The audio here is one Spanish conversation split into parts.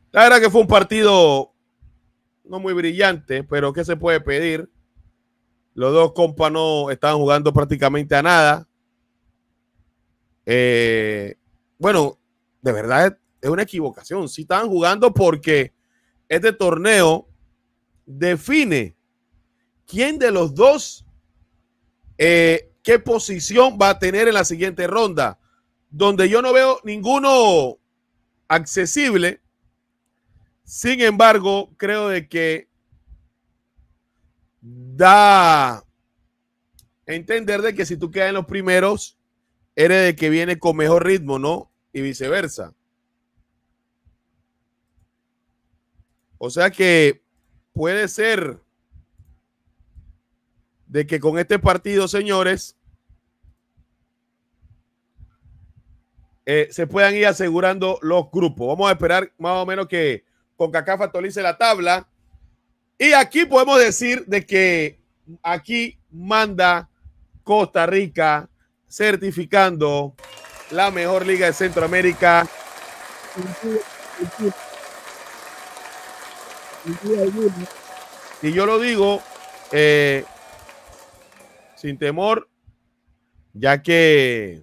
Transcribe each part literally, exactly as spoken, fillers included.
La verdad que fue un partido no muy brillante, pero ¿qué se puede pedir? Los dos compas no estaban jugando prácticamente a nada. Eh, bueno, de verdad es una equivocación. Sí estaban jugando porque este torneo define quién de los dos, eh, qué posición va a tener en la siguiente ronda, donde yo no veo ninguno accesible. Sin embargo, creo de que da a entender de que si tú quedas en los primeros, eres de que viene con mejor ritmo, ¿no? Y viceversa. O sea que puede ser de que con este partido, señores, eh, se puedan ir asegurando los grupos. Vamos a esperar más o menos que CONCACAF actualice la tabla. Y aquí podemos decir de que aquí manda Costa Rica, certificando la mejor liga de Centroamérica. Y yo lo digo eh, sin temor, ya que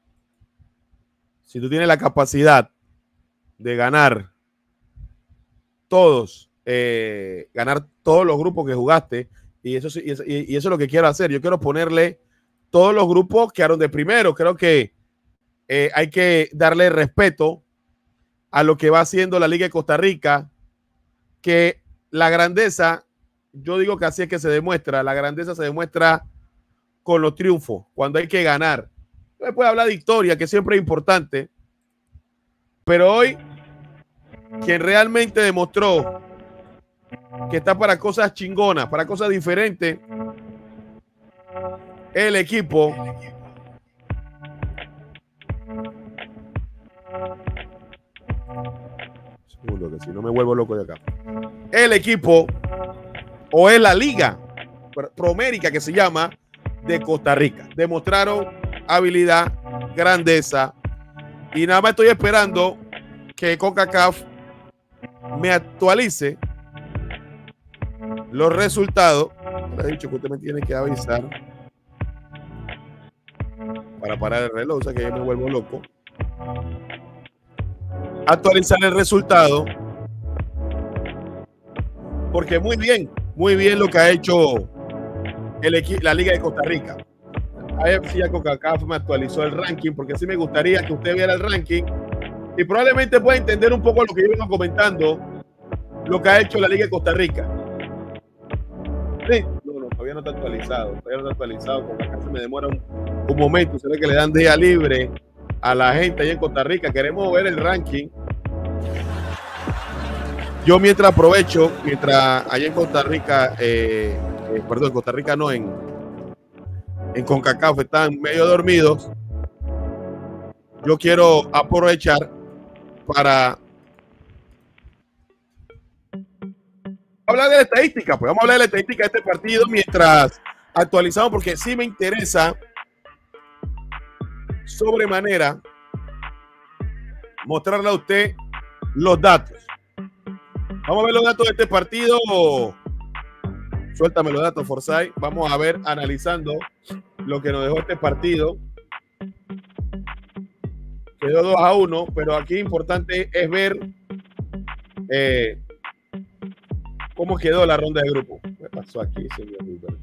si tú tienes la capacidad de ganar todos, eh, ganar todos los grupos que jugaste, y eso, y, eso, y eso es lo que quiero hacer. Yo quiero ponerle todos los grupos que quedaron de primero. Creo que eh, hay que darle respeto a lo que va haciendo la Liga de Costa Rica, que la grandeza, yo digo que así es que se demuestra, la grandeza se demuestra con los triunfos, cuando hay que ganar. Se puede hablar de historia, que siempre es importante, pero hoy quien realmente demostró que está para cosas chingonas, para cosas diferentes, el equipo segundo, que si no me vuelvo loco de acá. El equipo o es la Liga Promérica, que se llama, de Costa Rica. Demostraron habilidad, grandeza, y nada más estoy esperando que CONCACAF me actualice los resultados. Le he dicho que usted me tiene que avisar para parar el reloj, o sea que yo me vuelvo loco. Actualizar el resultado, porque muy bien, muy bien lo que ha hecho el, la Liga de Costa Rica. A ver si ya CONCACAF me actualizó el ranking, porque sí me gustaría que usted viera el ranking y probablemente pueda entender un poco lo que yo vengo comentando, lo que ha hecho la Liga de Costa Rica. Sí, no, no, todavía no está actualizado, todavía no está actualizado, CONCACAF se me demora un, un momento, se ve que le dan día libre a la gente allá en Costa Rica. Queremos ver el ranking. Yo mientras aprovecho, mientras allá en Costa Rica, eh, eh, perdón, en Costa Rica no, en, en CONCACAF están medio dormidos, yo quiero aprovechar para hablar de la estadística. Pues vamos a hablar de la estadística de este partido mientras actualizamos, porque sí me interesa sobremanera mostrarle a usted los datos. Vamos a ver los datos de este partido. Suéltame los datos, Forsyth. Vamos a ver, analizando lo que nos dejó este partido. Quedó dos a uno, pero aquí importante es ver eh, cómo quedó la ronda de grupo. ¿Qué pasó aquí, señor?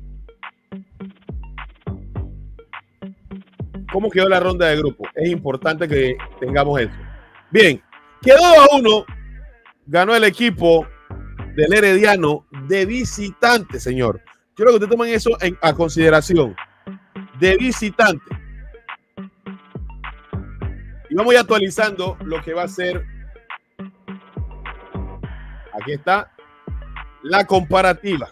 ¿Cómo quedó la ronda de grupo? Es importante que tengamos eso. Bien, quedó dos a uno. Ganó el equipo del Herediano de visitante, señor. Quiero que ustedes tomen eso en, a consideración. De visitante. Y vamos a ir actualizando lo que va a ser. Aquí está la comparativa.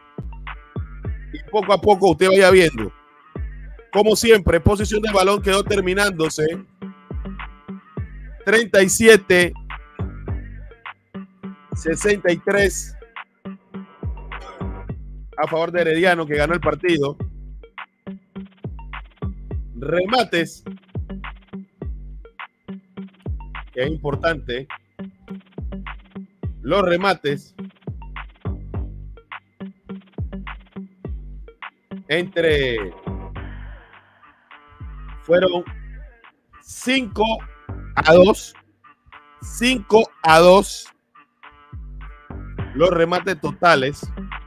Y poco a poco usted vaya viendo. Como siempre, posición de balón quedó terminándose treinta y siete sesenta y tres a favor de Herediano, que ganó el partido. Remates, que es importante, los remates entre fueron cinco a dos. cinco a dos. Los remates totales.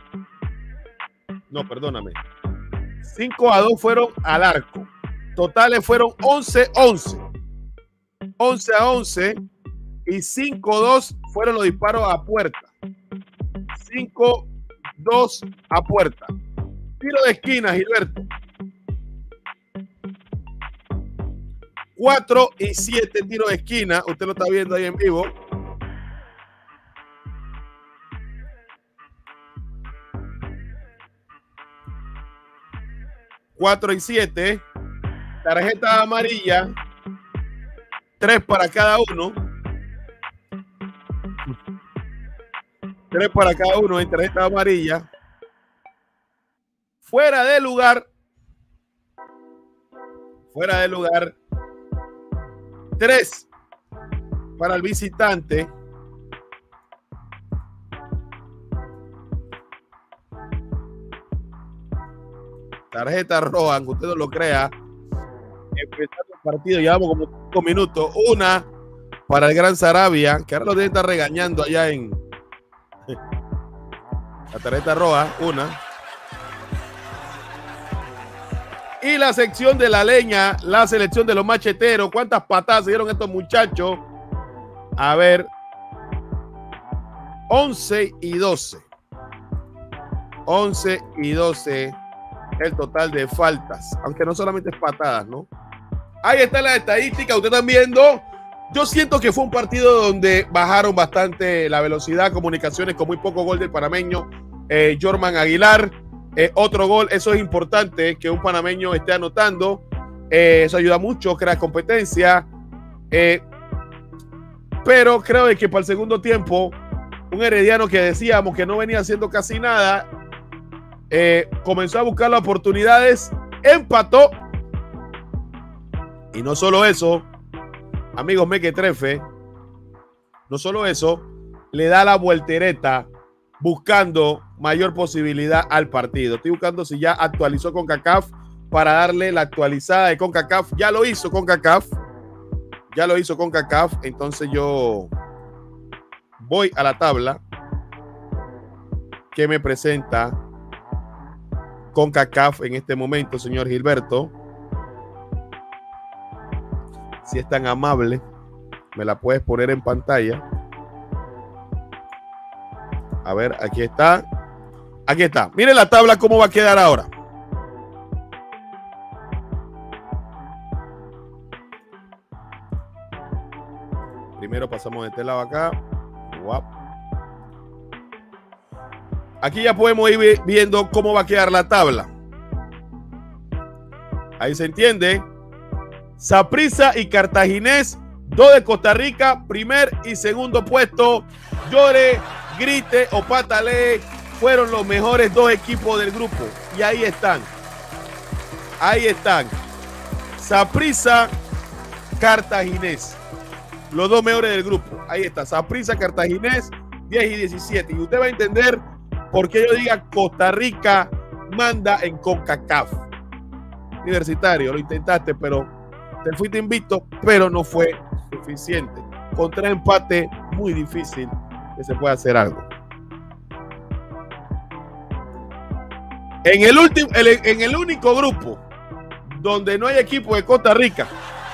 No, perdóname. cinco a dos fueron al arco. Totales fueron once a once. once a once. Y cinco a dos fueron los disparos a puerta. cinco a dos a puerta. Tiro de esquina, Gilberto. cuatro y siete tiros de esquina. Usted lo está viendo ahí en vivo. cuatro y siete. Tarjeta amarilla. tres para cada uno. tres para cada uno en tarjeta amarilla. Fuera de lugar. Fuera de lugar. tres para el visitante. Tarjeta roja, aunque usted no lo crea. Empezando el partido, llevamos como cinco minutos. Una para el Gran Sarabia, que ahora lo tiene que estar regañando allá en la tarjeta roja. Una. Y la sección de la leña, la selección de los macheteros. ¿Cuántas patadas se dieron estos muchachos? A ver. once y doce. once y doce. El total de faltas. Aunque no solamente es patadas, ¿no? Ahí está la estadística. Ustedes están viendo. Yo siento que fue un partido donde bajaron bastante la velocidad. Comunicaciones con muy poco gol del panameño. Eh, Jorman Aguilar. Eh, otro gol, eso es importante que un panameño esté anotando, eh, eso ayuda mucho, crea competencia, eh, pero creo que para el segundo tiempo un herediano que decíamos que no venía haciendo casi nada, eh, comenzó a buscar las oportunidades, empató, y no solo eso, amigos mequetrefe, no solo eso, le da la voltereta buscando mayor posibilidad al partido. Estoy buscando si ya actualizó CONCACAF para darle la actualizada de CONCACAF. Ya lo hizo CONCACAF. Ya lo hizo CONCACAF. Entonces yo voy a la tabla que me presenta CONCACAF en este momento, señor Gilberto. Si es tan amable, me la puedes poner en pantalla. A ver, aquí está. Aquí está. Miren la tabla cómo va a quedar ahora. Primero pasamos de este lado acá. Guap. Aquí ya podemos ir viendo cómo va a quedar la tabla. Ahí se entiende. Saprissa y Cartaginés, dos de Costa Rica, primer y segundo puesto. Llore, grite o patalee, fueron los mejores dos equipos del grupo. Y ahí están. Ahí están. Saprissa, Cartaginés. Los dos mejores del grupo. Ahí está. Saprissa, Cartaginés, diez y diecisiete. Y usted va a entender por qué yo diga Costa Rica manda en CONCACAF. Universitario, lo intentaste, pero te fuiste invicto, pero no fue suficiente. Con tres empates, muy difícil que se pueda hacer algo. En el último, en el único grupo donde no hay equipo de Costa Rica,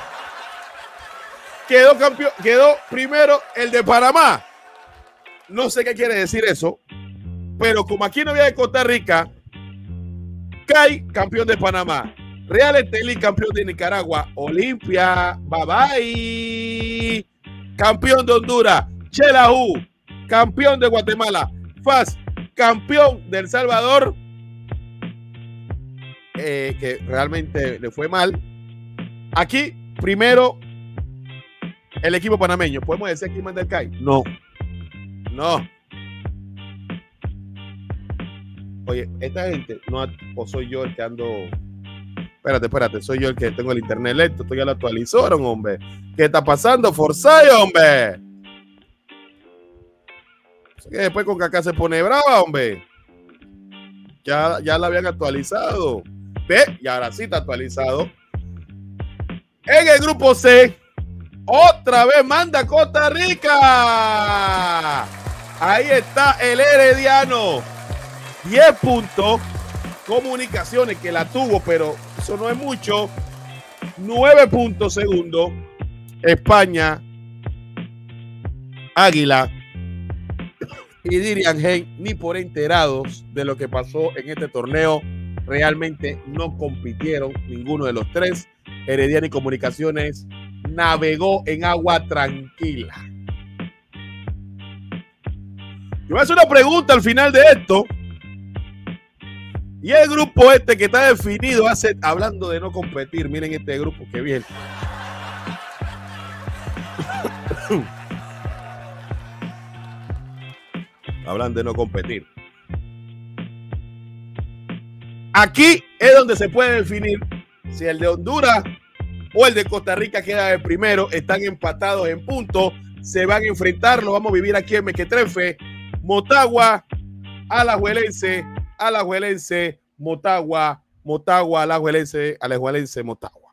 quedó campeón, quedó primero el de Panamá. No sé qué quiere decir eso, pero como aquí no había de Costa Rica, cae campeón de Panamá. Real Estelí, campeón de Nicaragua. Olimpia, bye bye. Campeón de Honduras. Xelajú, campeón de Guatemala. F A S, campeón de El Salvador, eh, que realmente le fue mal. Aquí, primero, el equipo panameño. ¿Podemos decir aquí manda el C A I? No. No. Oye, esta gente, no, o soy yo el que ando... Espérate, espérate, soy yo el que tengo el internet lento. Esto ya lo actualizaron, hombre. ¿Qué está pasando, Forsyth, hombre? que después con Kaká se pone brava, hombre. Ya, ya la habían actualizado. Ve, y ahora sí está actualizado. En el grupo C, otra vez manda Costa Rica. Ahí está el Herediano. diez puntos. Comunicaciones que la tuvo, pero eso no es mucho. nueve puntos segundo. España. Águila. Y dirían, hey, ni por enterados de lo que pasó en este torneo. Realmente no compitieron ninguno de los tres. Herediano y Comunicaciones navegó en agua tranquila. Yo voy a hacer una pregunta al final de esto. Y el grupo este que está definido hace, hablando de no competir, miren este grupo, qué bien. Hablan de no competir. Aquí es donde se puede definir si el de Honduras o el de Costa Rica queda de primero. Están empatados en puntos. Se van a enfrentar. Lo vamos a vivir aquí en Mequetrefe. Motagua, Alajuelense, Alajuelense, Motagua, Motagua, Alajuelense, Alajuelense, Motagua.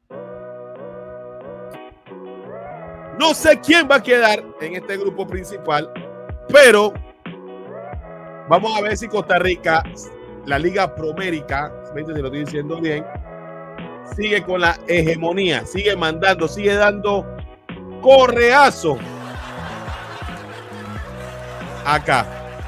No sé quién va a quedar en este grupo principal, pero vamos a ver si Costa Rica, la Liga Promérica, si lo estoy diciendo bien, sigue con la hegemonía, sigue mandando, sigue dando correazo acá.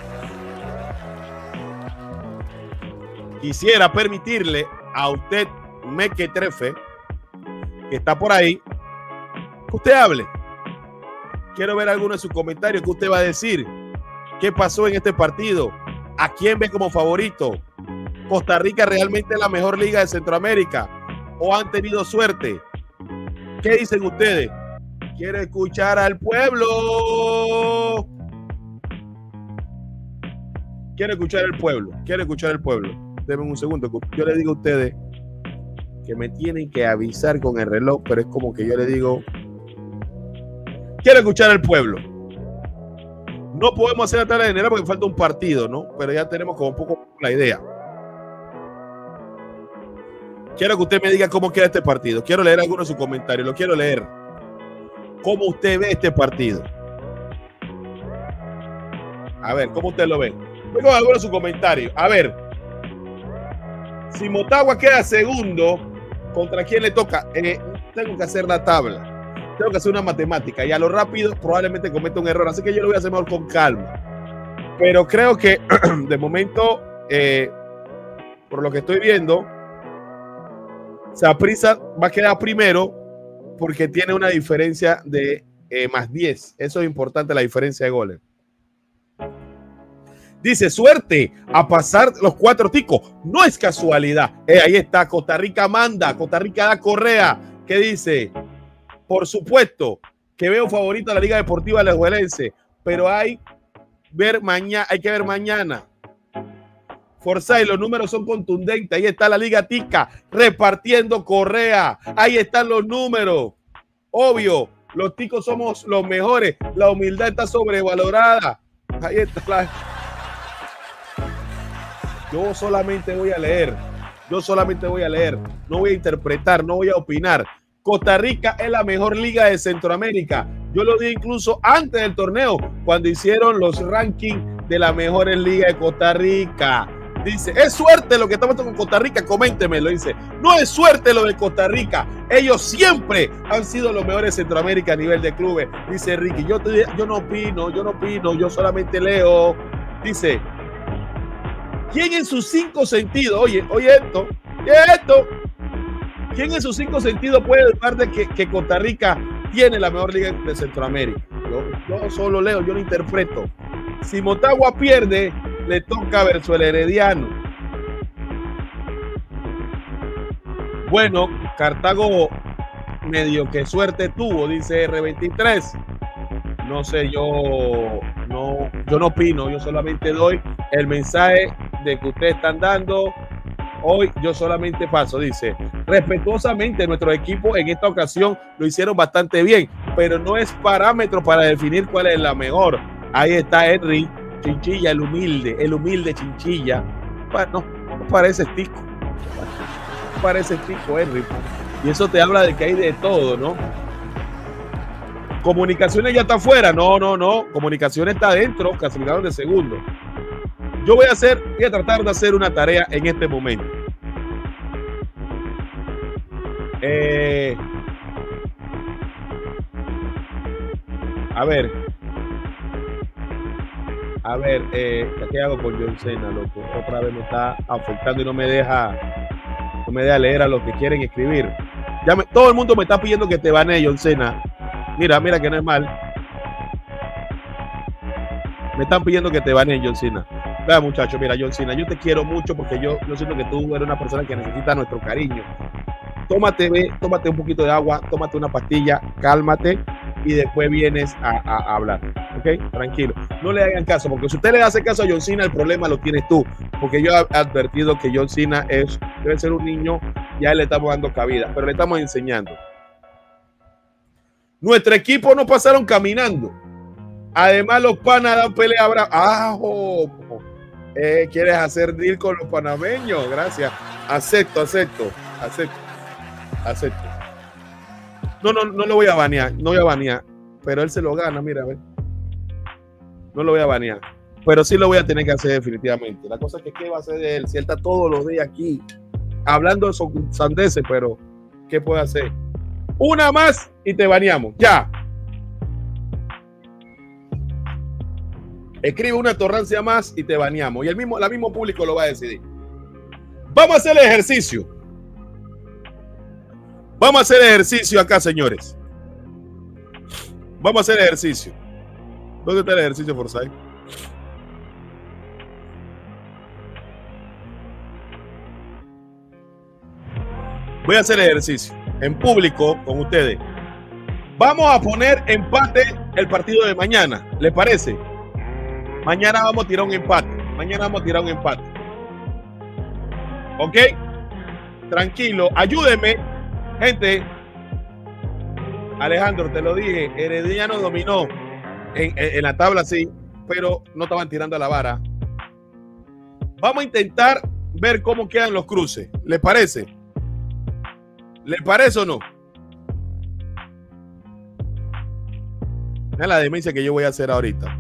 Quisiera permitirle a usted, Mequetrefe, que está por ahí, que usted hable. Quiero ver alguno de sus comentarios que usted va a decir. ¿Qué pasó en este partido? ¿A quién ve como favorito? ¿Costa Rica realmente es la mejor liga de Centroamérica? ¿O han tenido suerte? ¿Qué dicen ustedes? Quiero escuchar al pueblo. Quiero escuchar al pueblo. Quiero escuchar al pueblo. Denme un segundo. Yo le digo a ustedes que me tienen que avisar con el reloj, pero es como que yo le digo, quiero escuchar al pueblo. No podemos hacer la tabla general porque falta un partido, ¿no? Pero ya tenemos como un poco la idea. Quiero que usted me diga cómo queda este partido. Quiero leer algunos de sus comentarios. Lo quiero leer. ¿Cómo usted ve este partido? A ver, ¿cómo usted lo ve? Vengo a algunos de sus comentarios. A ver. Si Motagua queda segundo, ¿contra quién le toca? Eh, tengo que hacer la tabla. Tengo que hacer una matemática. Y a lo rápido probablemente cometa un error. Así que yo lo voy a hacer mejor con calma. Pero creo que de momento, eh, por lo que estoy viendo, Saprissa va a quedar primero porque tiene una diferencia de eh, más diez. Eso es importante, la diferencia de goles. Dice, suerte a pasar los cuatro ticos. No es casualidad. Eh, ahí está, Costa Rica manda, Costa Rica da correa. ¿Qué dice? Por supuesto que veo favorito a la Liga Deportiva Alajuelense, pero hay, ver mañana, hay que ver mañana. Forsyth, los números son contundentes. Ahí está la Liga Tica repartiendo correa. Ahí están los números. Obvio, los ticos somos los mejores. La humildad está sobrevalorada. Ahí está la... Yo solamente voy a leer. Yo solamente voy a leer. No voy a interpretar, no voy a opinar. Costa Rica es la mejor liga de Centroamérica. Yo lo dije incluso antes del torneo, cuando hicieron los rankings de las mejores ligas de Costa Rica. Dice, es suerte lo que estamos con Costa Rica, coméntemelo. Dice, no es suerte lo de Costa Rica. Ellos siempre han sido los mejores de Centroamérica a nivel de clubes. Dice Ricky, yo, te, yo no opino, yo no opino, yo solamente leo. Dice, ¿quién en sus cinco sentidos, oye, oye esto, oye esto, quién en sus cinco sentidos puede dudar de que, que Costa Rica tiene la mejor liga de Centroamérica? Yo, yo solo leo, yo no interpreto. Si Motagua pierde, le toca versus el Herediano. Bueno, Cartago medio que suerte tuvo, dice R veintitrés. No sé, yo no, yo no opino, yo solamente doy el mensaje de que ustedes están dando. Hoy yo solamente paso, dice, respetuosamente nuestro equipo en esta ocasión lo hicieron bastante bien, pero no es parámetro para definir cuál es la mejor. Ahí está Henry Chinchilla, el humilde, el humilde Chinchilla. No, no parece tico. No parece tico, Henry. Y eso te habla de que hay de todo, ¿no? Comunicaciones ya está afuera. No, no, no. Comunicaciones está adentro, clasificaron de segundo. Yo voy a hacer, voy a tratar de hacer una tarea en este momento. Eh, a ver. A ver, eh, ¿qué hago con John Cena, loco? Otra vez me está afectando y no me deja, no me deja leer a los que quieren escribir. Ya me, todo el mundo me está pidiendo que te banee, John Cena. Mira, mira que no es mal. Me están pidiendo que te banee, John Cena. Vea, muchacho, mira, John Cena, yo te quiero mucho porque yo, yo siento que tú eres una persona que necesita nuestro cariño. Tómate, ve, tómate un poquito de agua, tómate una pastilla, cálmate y después vienes a, a, a hablar. ¿Ok? Tranquilo. No le hagan caso, porque si usted le hace caso a John Cena, el problema lo tienes tú. Porque yo he advertido que John Cena es, debe ser un niño, ya le estamos dando cabida, pero le estamos enseñando. Nuestro equipo no pasaron caminando. Además, los panas dan pelea brava. ¡Ah! Oh, eh, ¿Quieres hacer deal con los panameños? Gracias. Acepto, acepto, acepto, acepto. No, no, no lo voy a banear, no voy a banear, pero él se lo gana, mira, a ver. No lo voy a banear, pero sí lo voy a tener que hacer definitivamente. La cosa es que ¿qué va a hacer de él? Si él está todos los días aquí hablando de sandeces, pero ¿qué puede hacer? Una más y te baneamos, ya. Escribe una torrancia más y te baneamos. Y el mismo, el mismo público lo va a decidir. Vamos a hacer el ejercicio. Vamos a hacer ejercicio acá, señores. Vamos a hacer ejercicio. ¿Dónde está el ejercicio, Forsyth? Voy a hacer ejercicio en público con ustedes. Vamos a poner empate el partido de mañana. ¿Les parece? Mañana vamos a tirar un empate. Mañana vamos a tirar un empate. ¿Ok? Tranquilo. Ayúdenme. Gente. Alejandro, te lo dije. Herediano dominó en, en, en la tabla, sí. Pero no estaban tirando a la vara. Vamos a intentar ver cómo quedan los cruces. ¿Les parece? ¿Les parece o no? Es la demencia que yo voy a hacer ahorita.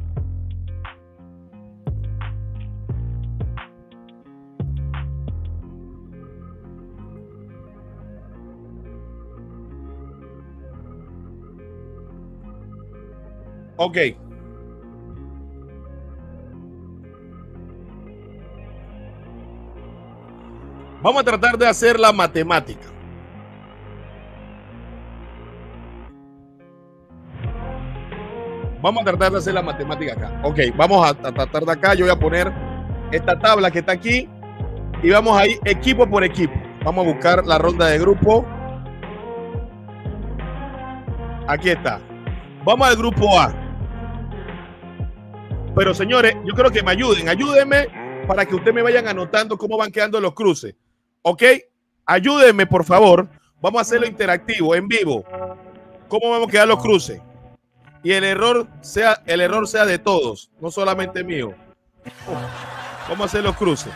Ok. Vamos a tratar de hacer la matemática. Vamos a tratar de hacer la matemática acá. Ok, vamos a, a tratar de acá. Yo voy a poner esta tabla que está aquí y vamos a ir equipo por equipo. Vamos a buscar la ronda de grupo. Aquí está. Vamos al grupo A. Pero señores, yo creo que me ayuden. Ayúdenme para que ustedes me vayan anotando cómo van quedando los cruces. ¿Ok? Ayúdenme, por favor. Vamos a hacerlo interactivo, en vivo. ¿Cómo vamos a quedar los cruces? Y el error sea, el error sea de todos, no solamente mío. Vamos a hacer los cruces.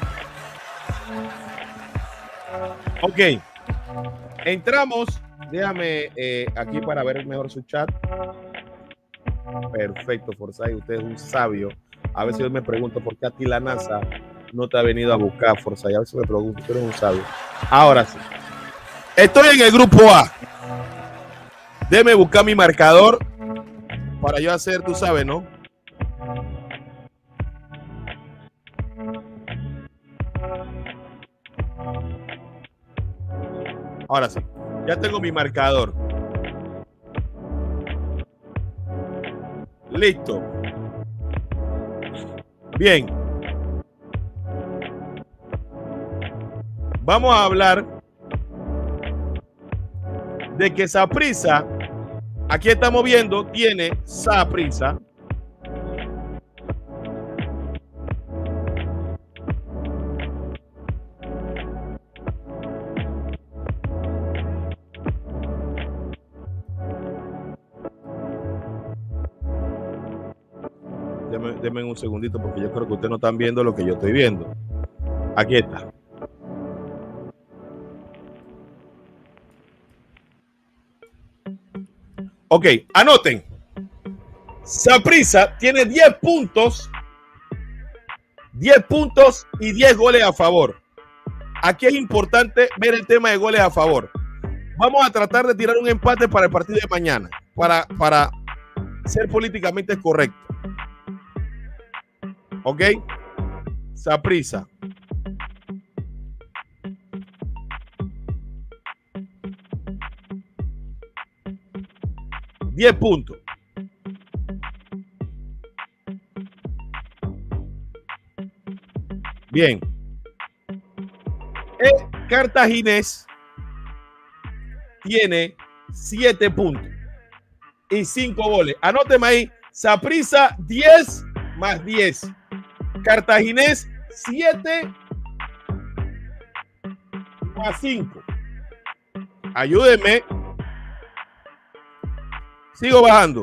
Ok. Entramos. Déjame eh, aquí para ver mejor su chat. Perfecto, Forsyth. Usted es un sabio. A veces yo me pregunto por qué a ti la NASA no te ha venido a buscar, Forsyth. A veces me pregunto, tú eres un sabio. Ahora sí. Estoy en el grupo A. Déjeme buscar mi marcador para yo hacer, tú sabes, ¿no? Ahora sí. Ya tengo mi marcador. Listo. Bien. Vamos a hablar de que Saprissa, aquí estamos viendo, tiene Saprissa. Deme, deme un segundito porque yo creo que ustedes no están viendo lo que yo estoy viendo. Aquí está. Ok, anoten. Saprissa tiene diez puntos, diez puntos y diez goles a favor. Aquí es importante ver el tema de goles a favor. Vamos a tratar de tirar un empate para el partido de mañana, para, para ser políticamente correcto. ¿Ok? Saprissa. diez puntos. Bien. El Cartaginés tiene siete puntos y cinco goles. Anóteme ahí. Saprissa diez más diez. Cartaginés siete más cinco. Ayúdenme. Sigo bajando.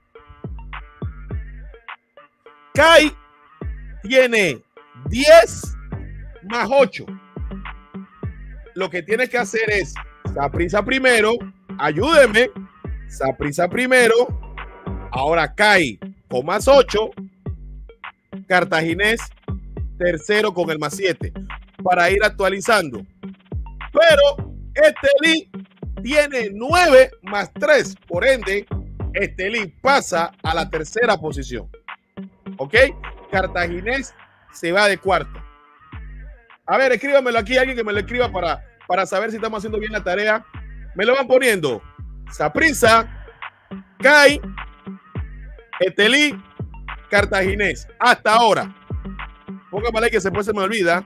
Kai tiene diez más ocho. Lo que tienes que hacer es Saprissa primero. Ayúdenme. Saprissa primero. Ahora Kai con más ocho. Cartaginés tercero con el más siete. Para ir actualizando. Pero Estelí tiene nueve más tres. Por ende, Estelí pasa a la tercera posición. ¿Ok? Cartaginés se va de cuarto. A ver, escríbamelo aquí, alguien que me lo escriba para, para saber si estamos haciendo bien la tarea. Me lo van poniendo. Saprissa, Kai, Estelí, Cartaginés. Hasta ahora. Póngame ahí que después se me olvida.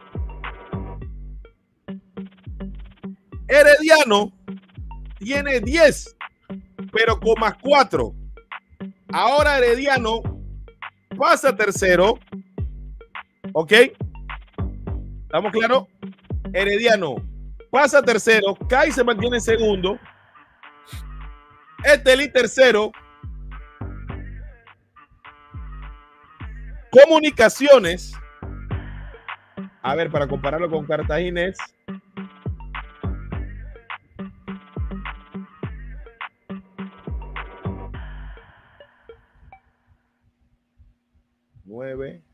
Herediano tiene diez, pero con más cuatro. Ahora Herediano pasa tercero. ¿Ok? ¿Estamos claros? Herediano pasa tercero. Kai se mantiene segundo. Estelí tercero. Comunicaciones. A ver, para compararlo con Cartaginés. nueve.